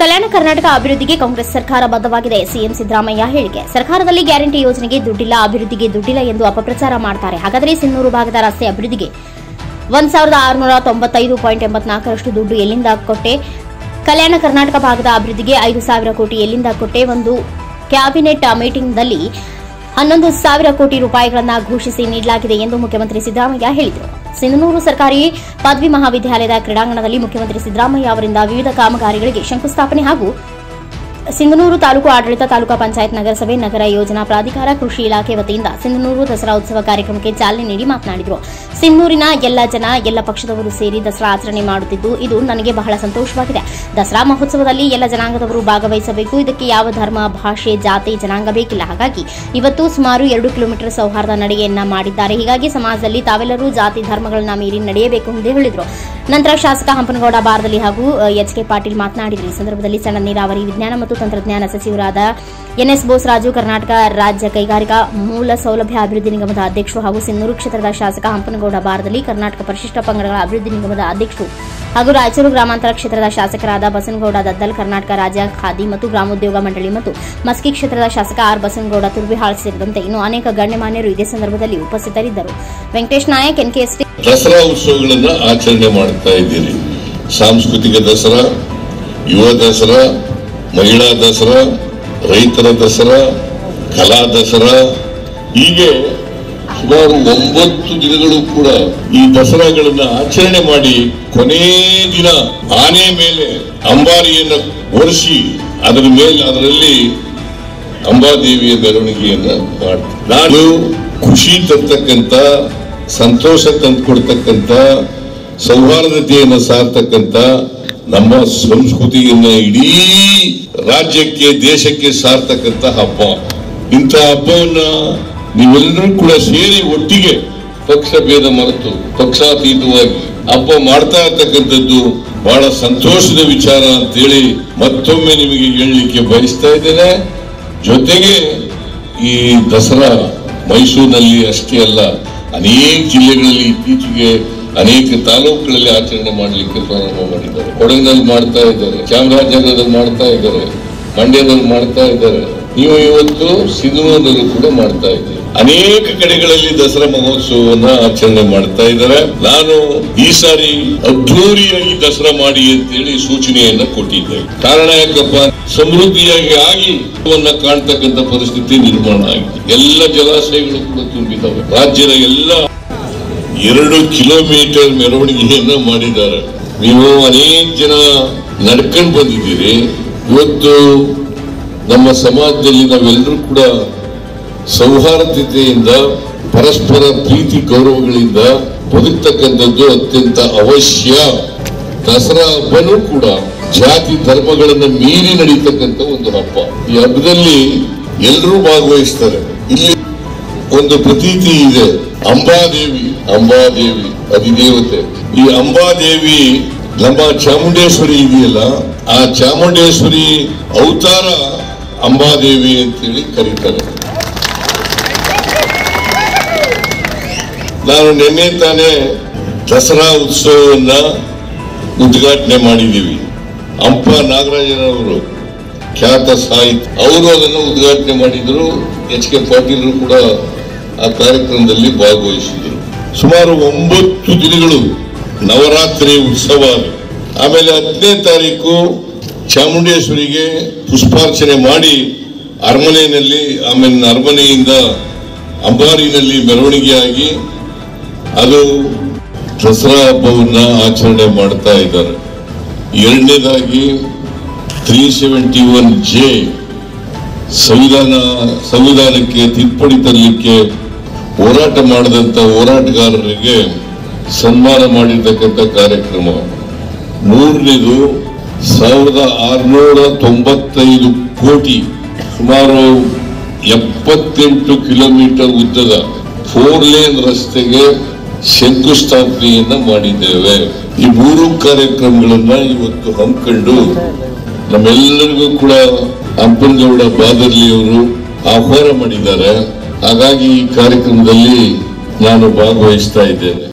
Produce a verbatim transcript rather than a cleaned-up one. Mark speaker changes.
Speaker 1: ಕಲ್ಯಾಣ ಕರ್ನಾಟಕ ಅಭಿವೃದ್ಧಿಗೆ ಕಾಂಗ್ರೆಸ್ ಸರ್ಕಾರ ಬದ್ಧವಾಗಿದೆ. ಸಿಎಂ ಸಿದ್ದರಾಮಯ್ಯ ಹೇಳಿಕೆ. ಸರ್ಕಾರದಲ್ಲಿ ಗ್ಯಾರಂಟಿ ಯೋಜನೆಗೆ ದುಡ್ಡಿಲ್ಲ, ಅಭಿವೃದ್ಧಿಗೆ ದುಡ್ಡಿಲ್ಲ ಎಂದು ಅಪಪ್ರಚಾರ ಮಾಡ್ತಾರೆ. ಹಾಗಾದರೆ ಸಿನ್ನೂರು ಭಾಗದ ರಸ್ತೆ ಅಭಿವೃದ್ಧಿಗೆ ಒಂದ್ ಸಾವಿರದ ಆರುನೂರ ತೊಂಬತ್ತೈದು ಪಾಯಿಂಟ್ ಎಂಬತ್ನಾಲ್ಕರಷ್ಟು ದುಡ್ಡು ಎಲ್ಲಿಂದ ಕೊಟ್ಟೆ? ಕಲ್ಯಾಣ ಕರ್ನಾಟಕ ಭಾಗದ ಅಭಿವೃದ್ಧಿಗೆ ಐದು ಸಾವಿರ ಕೋಟಿ ಎಲ್ಲಿಂದ ಕೊಟ್ಟೆ? ಒಂದು ಕ್ಯಾಬಿನೆಟ್ ಮೀಟಿಂಗ್ನಲ್ಲಿ ಹನ್ನೊಂದು ಸಾವಿರ ಕೋಟಿ ರೂಪಾಯಿಗಳನ್ನು ಘೋಷಿಸಿ ನೀಡಲಾಗಿದೆ ಎಂದು ಮುಖ್ಯಮಂತ್ರಿ ಸಿದ್ದರಾಮಯ್ಯ ಹೇಳಿದರು. ಸಿಂಧನೂರು ಸರ್ಕಾರಿ ಪದವಿ ಮಹಾವಿದ್ಯಾಲಯದ ಕ್ರೀಡಾಂಗಣದಲ್ಲಿ ಮುಖ್ಯಮಂತ್ರಿ ಸಿದ್ದರಾಮಯ್ಯ ಅವರಿಂದ ವಿವಿಧ ಕಾಮಗಾರಿಗಳಿಗೆ ಶಂಕುಸ್ಥಾಪನೆ ಹಾಗೂ ಸಿಂಧನೂರು ತಾಲೂಕು ಆಡಳಿತ, ತಾಲೂಕಾ ಪಂಚಾಯತ್, ನಗರಸಭೆ, ನಗರ ಯೋಜನಾ ಪ್ರಾಧಿಕಾರ, ಕೃಷಿ ಇಲಾಖೆ ವತಿಯಿಂದ ಸಿಂಧನೂರು ದಸರಾ ಉತ್ಸವ ಕಾರ್ಯಕ್ರಮಕ್ಕೆ ಚಾಲನೆ ನೀಡಿ ಮಾತನಾಡಿದರು. ಸಿಂಧನೂರಿನ ಎಲ್ಲ ಜನ, ಎಲ್ಲ ಪಕ್ಷದವರು ಸೇರಿ ದಸರಾ ಆಚರಣೆ ಮಾಡುತ್ತಿದ್ದು ಇದು ನನಗೆ ಬಹಳ ಸಂತೋಷವಾಗಿದೆ. ದಸರಾ ಮಹೋತ್ಸವದಲ್ಲಿ ಎಲ್ಲ ಜನಾಂಗದವರು ಭಾಗವಹಿಸಬೇಕು. ಇದಕ್ಕೆ ಯಾವ ಧರ್ಮ, ಭಾಷೆ, ಜಾತಿ, ಜನಾಂಗ ಬೇಕಿಲ್ಲ. ಹಾಗಾಗಿ ಇವತ್ತು ಸುಮಾರು ಎರಡು ಕಿಲೋಮೀಟರ್ ಸೌಹಾರ್ದ ನಡಿಗೆಯನ್ನ ಮಾಡಿದ್ದಾರೆ. ಹೀಗಾಗಿ ಸಮಾಜದಲ್ಲಿ ತಾವೆಲ್ಲರೂ ಜಾತಿ ಧರ್ಮಗಳನ್ನ ಮೀರಿ ನಡೆಯಬೇಕು ಎಂದು ಹೇಳಿದರು. ನಂತರ ಶಾಸಕ ಹಂಪನಗೌಡ ಬಾರದಲ್ಲಿ ಹಾಗೂ ಎಚ್ ಕೆ ಪಾಟೀಲ್ ಮಾತನಾಡಿದರು. ಈ ಸಂದರ್ಭದಲ್ಲಿ ಸಣ್ಣ ನೀರಾವರಿ, ವಿಜ್ಞಾನ ಮತ್ತು ತಂತ್ರಜ್ಞಾನ ಸಚಿವರಾದ ಎನ್ಎಸ್ ಬೋಸರಾಜು, ಕರ್ನಾಟಕ ರಾಜ್ಯ ಕೈಗಾರಿಕಾ ಮೂಲ ಸೌಲಭ್ಯ ಅಭಿವೃದ್ಧಿ ನಿಗಮದ ಅಧ್ಯಕ್ಷರು ಹಾಗೂ ಸಿನ್ನೂರು ಕ್ಷೇತ್ರದ ಶಾಸಕ ಹಂಪನಗೌಡ ಬಾರದಲ್ಲಿ, ಕರ್ನಾಟಕ ಪರಿಶಿಷ್ಟ ಪಂಗಡಗಳ ಅಭಿವೃದ್ಧಿ ನಿಗಮದ ಅಧ್ಯಕ್ಷರು ಹಾಗೂ ರಾಯಚೂರು ಗ್ರಾಮಾಂತರ ಕ್ಷೇತ್ರದ ಶಾಸಕರಾದ ಬಸನಗೌಡ ದದ್ದಲ್, ಕರ್ನಾಟಕ ರಾಜ್ಯ ಖಾದಿ ಮತ್ತು ಗ್ರಾಮೋದ್ಯೋಗ ಮಂಡಳಿ ಮತ್ತು ಮಸ್ಕಿ ಕ್ಷೇತ್ರದ ಶಾಸಕ ಆರ್ ಬಸನಗೌಡ ತುರ್ಬಿಹಾಳ್ ಸೇರಿದಂತೆ ಇನ್ನು ಅನೇಕ ಗಣ್ಯಮಾನ್ಯರು ಇದೇ ಸಂದರ್ಭದಲ್ಲಿ ಉಪಸ್ಥಿತರಿದ್ದರು. ವೆಂಕಟೇಶ್ ನಾಯಕ್, ಎನ್ಕೆಎಸ್ಟಿ.
Speaker 2: ದಸರಾ ಉತ್ಸವಗಳನ್ನ ಆಚರಣೆ ಮಾಡ್ತಾ ಇದ್ದೀರಿ. ಸಾಂಸ್ಕೃತಿಕ ದಸರಾ, ಯುವ ದಸರಾ, ಮಹಿಳಾ ದಸರಾ, ರೈತರ ದಸರಾ, ಕಲಾ ದಸರಾ, ಹೀಗೆ ಸುಮಾರು ಒಂಬತ್ತು ದಿನಗಳು ಕೂಡ ಈ ದಸರಾಗಳನ್ನ ಆಚರಣೆ ಮಾಡಿ ಕೊನೆ ದಿನ ಆನೆ ಮೇಲೆ ಅಂಬಾರಿಯನ್ನು ಹೊರಿಸಿ ಅದರ ಮೇಲೆ ಅದರಲ್ಲಿ ಅಂಬಾದೇವಿಯ ಮೆರವಣಿಗೆಯನ್ನ ಮಾಡ್ತಾರೆ. ನಾನು ಖುಷಿ ತರ್ತಕ್ಕಂಥ, ಸಂತೋಷ ತಂದುಕೊಡ್ತಕ್ಕಂಥ, ಸೌಹಾರ್ದತೆಯನ್ನು ಸಾರ್ತಕ್ಕಂಥ ನಮ್ಮ ಸಂಸ್ಕೃತಿಯನ್ನ ಇಡೀ ರಾಜ್ಯಕ್ಕೆ, ದೇಶಕ್ಕೆ ಸಾರ್ತಕ್ಕಂಥ ಹಬ್ಬ. ಇಂಥ ಹಬ್ಬವನ್ನ ನೀವೆಲ್ಲರೂ ಕೂಡ ಸೇರಿ ಒಟ್ಟಿಗೆ ಪಕ್ಷ ಭೇದ ಮರೆತು ಪಕ್ಷಾತೀತವಾಗಿ ಹಬ್ಬ ಮಾಡ್ತಾ ಇರ್ತಕ್ಕಂಥದ್ದು ಬಹಳ ಸಂತೋಷದ ವಿಚಾರ ಅಂತೇಳಿ ಮತ್ತೊಮ್ಮೆ ನಿಮಗೆ ಹೇಳಲಿಕ್ಕೆ ಬಯಸ್ತಾ ಇದ್ದೇನೆ. ಜೊತೆಗೆ ಈ ದಸರಾ ಮೈಸೂರಿನಲ್ಲಿ ಅಷ್ಟೇ ಅಲ್ಲ, ಅನೇಕ ಜಿಲ್ಲೆಗಳಲ್ಲಿ ಇತ್ತೀಚೆಗೆ ಅನೇಕ ತಾಲೂಕುಗಳಲ್ಲಿ ಆಚರಣೆ ಮಾಡಲಿಕ್ಕೆ ಪ್ರಾರಂಭ ಮಾಡಿದ್ದಾರೆ. ಕೊಡಗಿನಲ್ಲಿ ಮಾಡ್ತಾ ಇದ್ದಾರೆ, ಚಾಮರಾಜನಗರದಲ್ಲಿ ಮಾಡ್ತಾ ಇದ್ದಾರೆ, ಮಂಡ್ಯದಲ್ಲಿ ಮಾಡ್ತಾ ಇದ್ದಾರೆ. ನೀವು ಇವತ್ತು ಸಿಂಧನೂರಿನಲ್ಲೂ ಕೂಡ ಮಾಡ್ತಾ ಇದ್ದೀರಿ. ಅನೇಕ ಕಡೆಗಳಲ್ಲಿ ದಸರಾ ಮಹೋತ್ಸವವನ್ನ ಆಚರಣೆ ಮಾಡ್ತಾ ಇದ್ದಾರೆ. ನಾನು ಈ ಸಾರಿ ಅದ್ಧೂರಿಯಾಗಿ ದಸರಾ ಮಾಡಿ ಅಂತೇಳಿ ಸೂಚನೆಯನ್ನ ಕೊಟ್ಟಿದ್ದೆ. ಕಾರಣ ಯಾಕಪ್ಪ, ಸಮೃದ್ಧಿಯಾಗಿ ಆಗಿ ಕಾಣ್ತಕ್ಕಂಥ ಪರಿಸ್ಥಿತಿ ನಿರ್ಮಾಣ ಆಗಿದೆ. ಎಲ್ಲ ಜಲಾಶಯಗಳು ಕೂಡ ತುಂಬಿದ್ದಾವೆ. ರಾಜ್ಯದ ಎಲ್ಲ ಎರಡು ಕಿಲೋಮೀಟರ್ ಮೆರವಣಿಗೆಯನ್ನ ಮಾಡಿದ್ದಾರೆ. ನೀವು ಅನೇಕ ಜನ ನಡ್ಕೊಂಡು ಬಂದಿದ್ದೀರಿ. ಇವತ್ತು ನಮ್ಮ ಸಮಾಜದಲ್ಲಿ ನಾವೆಲ್ಲರೂ ಕೂಡ ಸೌಹಾರ್ದತೆಯಿಂದ, ಪರಸ್ಪರ ಪ್ರೀತಿ ಗೌರವಗಳಿಂದ ಬದುಕ್ತಕ್ಕಂಥದ್ದು ಅತ್ಯಂತ ಅವಶ್ಯ. ದಸರಾ ಹಬ್ಬನೂ ಕೂಡ ಜಾತಿ ಧರ್ಮಗಳನ್ನ ಮೀರಿ ನಡೀತಕ್ಕಂಥ ಒಂದು ಹಬ್ಬ. ಈ ಹಬ್ಬದಲ್ಲಿ ಎಲ್ಲರೂ ಭಾಗವಹಿಸ್ತಾರೆ. ಇಲ್ಲಿ ಒಂದು ಪ್ರತೀತಿ ಇದೆ, ಅಂಬಾದೇವಿ. ಅಂಬಾದೇವಿ ಅಧಿದೇವತೆ. ಈ ಅಂಬಾದೇವಿ ನಮ್ಮ ಚಾಮುಂಡೇಶ್ವರಿ ಇದೆಯಲ್ಲ, ಆ ಚಾಮುಂಡೇಶ್ವರಿ ಅವತಾರ ಅಂಬಾದೇವಿ ಅಂತೇಳಿ ಕರೀತಾರೆ. ನಾನು ನಿನ್ನೆ ತಾನೇ ದಸರಾ ಉತ್ಸವವನ್ನ ಉದ್ಘಾಟನೆ ಮಾಡಿದ್ದೀವಿ. ಹಂಪ ನಾಗರಾಜನವರು, ಖ್ಯಾತ ಸಾಹಿತಿ, ಅವರು ಅದನ್ನು ಉದ್ಘಾಟನೆ ಮಾಡಿದ್ರು. ಎಚ್ ಕೆ ಪಾಟೀಲ್ ಕೂಡ ಆ ಕಾರ್ಯಕ್ರಮದಲ್ಲಿ ಭಾಗವಹಿಸಿದರು. ಸುಮಾರು ಒಂಬತ್ತು ದಿನಗಳು ನವರಾತ್ರಿ ಉತ್ಸವ. ಆಮೇಲೆ ಹತ್ತನೇ ತಾರೀಕು ಚಾಮುಂಡೇಶ್ವರಿಗೆ ಪುಷ್ಪಾರ್ಚನೆ ಮಾಡಿ ಅರಮನೆಯಲ್ಲಿ, ಆಮೇಲೆ ಅರಮನೆಯಿಂದ ಅಂಬಾರಿನಲ್ಲಿ ಮೆರವಣಿಗೆಯಾಗಿ ಅದು ದಸರಾ ಹಬ್ಬವನ್ನ ಆಚರಣೆ ಮಾಡ್ತಾ ಇದ್ದಾರೆ. ಎರಡನೇದಾಗಿ ತ್ರೀ ಸೆವೆಂಟಿ ಒನ್ ಜೆ ಸಂವಿಧಾನ ಸಂವಿಧಾನಕ್ಕೆ ತಿದ್ದುಪಡಿ ತರಲಿಕ್ಕೆ ಹೋರಾಟ ಮಾಡಿದಂತ ಹೋರಾಟಗಾರರಿಗೆ ಸನ್ಮಾನ ಮಾಡಿರ್ತಕ್ಕಂಥ ಕಾರ್ಯಕ್ರಮ. ಮೂರನೇದು ಸಾವಿರದ ಆರುನೂರ ತೊಂಬತ್ತೈದು ಕೋಟಿ, ಸುಮಾರು ಎಪ್ಪತ್ತೆಂಟು ಕಿಲೋಮೀಟರ್ ಉದ್ದದ ಫೋರ್ ಲೇನ್ ರಸ್ತೆಗೆ ಶಂಕುಸ್ಥಾಪನೆಯನ್ನ ಮಾಡಿದ್ದೇವೆ. ಈ ಮೂರು ಕಾರ್ಯಕ್ರಮಗಳನ್ನ ಇವತ್ತು ಹಮ್ಮಿಕೊಂಡು ನಮ್ಮೆಲ್ಲರಿಗೂ ಕೂಡ ಹಂಪನಗೌಡ ಬಾದರ್ಲಿ ಅವರು ಆಹ್ವಾನ ಮಾಡಿದ್ದಾರೆ. ಹಾಗಾಗಿ ಈ ಕಾರ್ಯಕ್ರಮದಲ್ಲಿ ನಾನು ಭಾಗವಹಿಸ್ತಾ ಇದ್ದೇನೆ.